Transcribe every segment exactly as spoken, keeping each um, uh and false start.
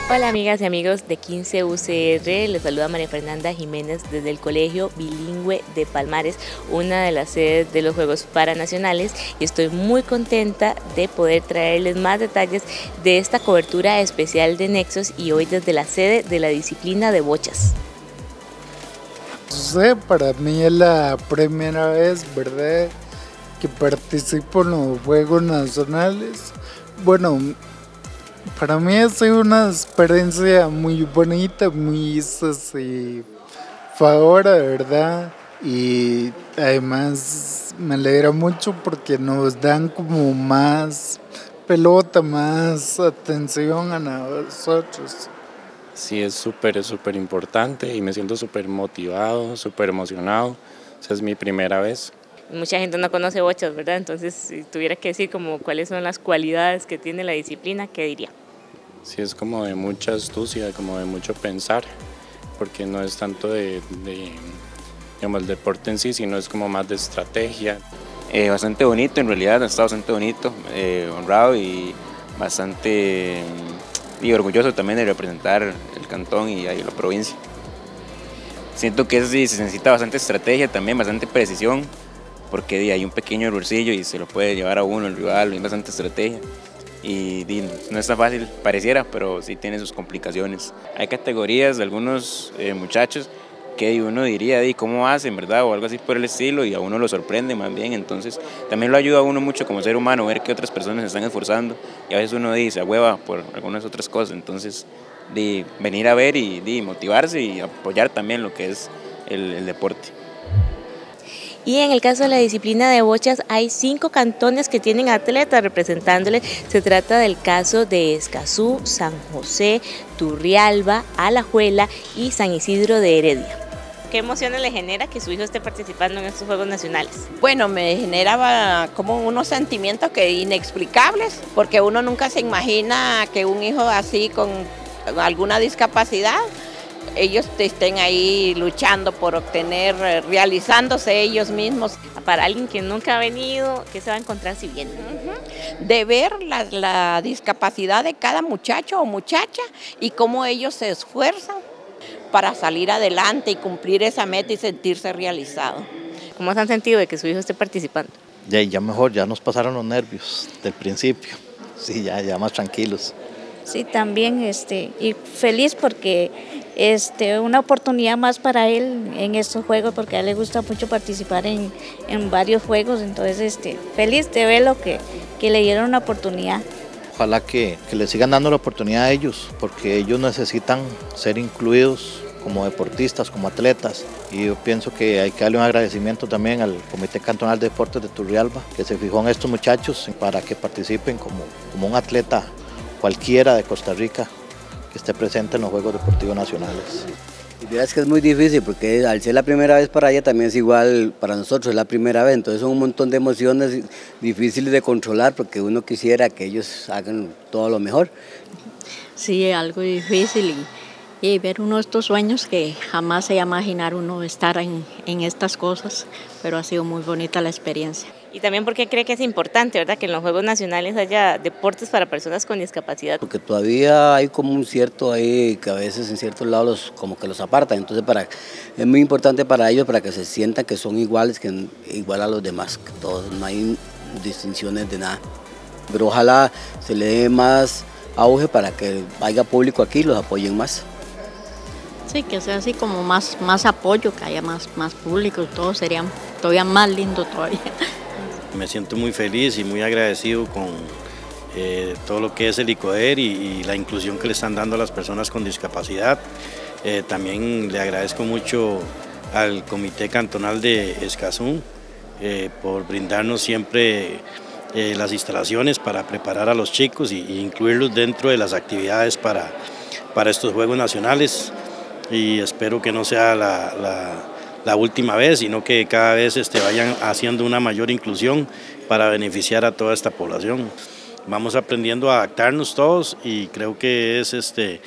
Hola amigas y amigos de quince U C R, les saluda María Fernanda Jiménez desde el Colegio Bilingüe de Palmares, una de las sedes de los Juegos Paranacionales, y estoy muy contenta de poder traerles más detalles de esta cobertura especial de Nexos y hoy desde la sede de la disciplina de bochas. Sí, para mí es la primera vez, ¿verdad?, que participo en los Juegos Nacionales. Bueno, para mí ha sido una experiencia muy bonita, muy satisfactoria, ¿verdad? Y además me alegra mucho porque nos dan como más pelota, más atención a nosotros. Sí, es súper, es súper importante y me siento súper motivado, súper emocionado. Esa es mi primera vez. Mucha gente no conoce bochas, ¿verdad? Entonces, si tuviera que decir como cuáles son las cualidades que tiene la disciplina, ¿qué diría? Sí, es como de mucha astucia, como de mucho pensar, porque no es tanto de, de digamos, el deporte en sí, sino es como más de estrategia. Eh, bastante bonito, en realidad está bastante bonito, eh, honrado y bastante y orgulloso también de representar el cantón y ahí la provincia. Siento que sí, se necesita bastante estrategia también, bastante precisión, porque di, hay un pequeño errorcillo y se lo puede llevar a uno el rival, hay bastante estrategia. Y di, no es tan fácil, pareciera, pero sí tiene sus complicaciones. Hay categorías de algunos eh, muchachos que uno diría, di, ¿cómo hacen, verdad? O algo así por el estilo, y a uno lo sorprende más bien. Entonces también lo ayuda a uno mucho como ser humano, ver que otras personas se están esforzando, y a veces uno dice, a hueva por algunas otras cosas. Entonces di, venir a ver y di, motivarse y apoyar también lo que es el, el deporte. Y en el caso de la disciplina de bochas hay cinco cantones que tienen atletas representándoles. Se trata del caso de Escazú, San José, Turrialba, Alajuela y San Isidro de Heredia. ¿Qué emociones le genera que su hijo esté participando en estos Juegos Nacionales? Bueno, me generaba como unos sentimientos que inexplicables, porque uno nunca se imagina que un hijo así con alguna discapacidad, ellos estén ahí luchando por obtener, realizándose ellos mismos. Para alguien que nunca ha venido, ¿qué se va a encontrar si viene? Uh-huh. De ver la, la discapacidad de cada muchacho o muchacha y cómo ellos se esfuerzan para salir adelante y cumplir esa meta y sentirse realizado. ¿Cómo se han sentido de que su hijo esté participando? Ya, ya mejor, ya nos pasaron los nervios del principio, sí, ya, ya más tranquilos. Sí, también, este, y feliz porque este, una oportunidad más para él en estos juegos, porque a él le gusta mucho participar en, en varios juegos, entonces este, feliz de verlo que, que le dieron una oportunidad. Ojalá que, que le sigan dando la oportunidad a ellos, porque ellos necesitan ser incluidos como deportistas, como atletas, y yo pienso que hay que darle un agradecimiento también al Comité Cantonal de Deportes de Turrialba, que se fijó en estos muchachos para que participen como, como un atleta cualquiera de Costa Rica que esté presente en los Juegos Deportivos Nacionales. Y es que es muy difícil porque al ser la primera vez para ella también es igual para nosotros, es la primera vez, entonces son un montón de emociones difíciles de controlar porque uno quisiera que ellos hagan todo lo mejor. Sí, algo difícil y, y ver uno de estos sueños que jamás se imaginar uno estar en, en estas cosas, pero ha sido muy bonita la experiencia. Y también porque cree que es importante, ¿verdad?, que en los Juegos Nacionales haya deportes para personas con discapacidad. Porque todavía hay como un cierto ahí que a veces en ciertos lados los, como que los apartan, entonces para, es muy importante para ellos para que se sientan que son iguales, que igual a los demás, que todos, no hay distinciones de nada. Pero ojalá se le dé más auge para que haya público aquí y los apoyen más. Sí, que sea así como más, más apoyo, que haya más, más público, todo sería todavía más lindo todavía. Me siento muy feliz y muy agradecido con eh, todo lo que es el ICODER y, y la inclusión que le están dando a las personas con discapacidad. Eh, también le agradezco mucho al Comité Cantonal de Escazú eh, por brindarnos siempre eh, las instalaciones para preparar a los chicos y, y incluirlos dentro de las actividades para, para estos Juegos Nacionales. Y espero que no sea la, la, la última vez, sino que cada vez este, vayan haciendo una mayor inclusión para beneficiar a toda esta población. Vamos aprendiendo a adaptarnos todos y creo que es este,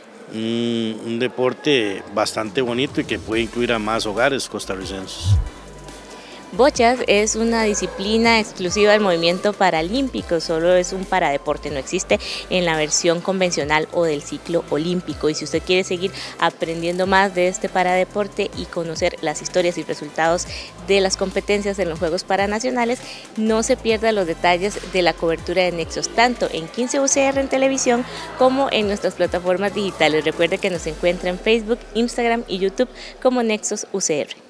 un, un deporte bastante bonito y que puede incluir a más hogares costarricenses. Bochas es una disciplina exclusiva del movimiento paralímpico, solo es un paradeporte, no existe en la versión convencional o del ciclo olímpico. Y si usted quiere seguir aprendiendo más de este paradeporte y conocer las historias y resultados de las competencias en los Juegos Paranacionales, no se pierda los detalles de la cobertura de Nexos, tanto en quince U C R en televisión como en nuestras plataformas digitales. Recuerde que nos encuentra en Facebook, Instagram y YouTube como Nexos U C R.